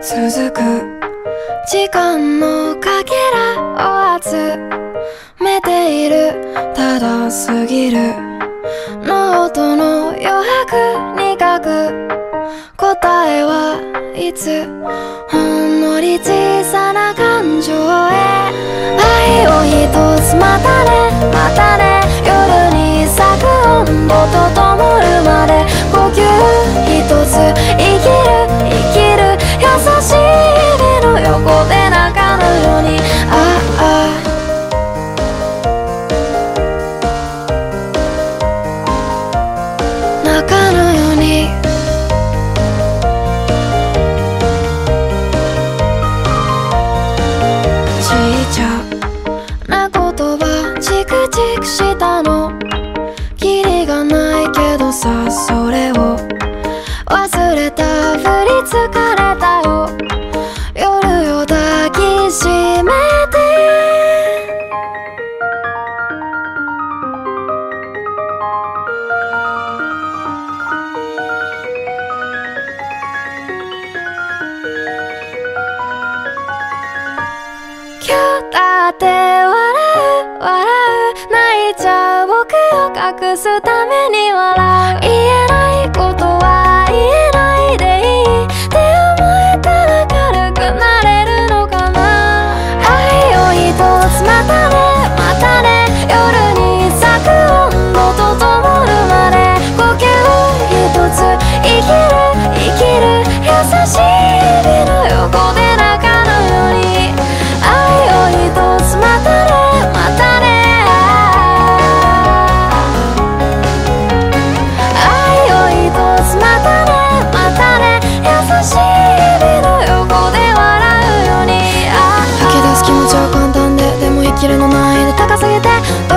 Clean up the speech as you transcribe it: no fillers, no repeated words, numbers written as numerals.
続く時間のかけらを集めている。ただ過ぎるノートの余白に書く答えはいつほんのり小さな感情へ愛を一つまたねまたね夜に咲く温度と灯るまで呼吸一つ生きる生きる優しい指の横で中のように中のようにちっちゃな言葉チクチクしたのキリがないけどさそれを忘れたふり疲れたよ夜よ抱きしめて今日だって笑う笑う泣いちゃう僕を隠すために笑う言えないことは言えないでいいって思えたら軽くなれるのかな愛を一つまたねまたね夜に咲く温度と灯るまで呼吸一つ生きる生きる優しい指の横で中のように愛を一つまたねまたね愛を一つまたねまたね優しい指の横で笑うように吐き出す気持ちは簡単ででも生きるの難易度高すぎて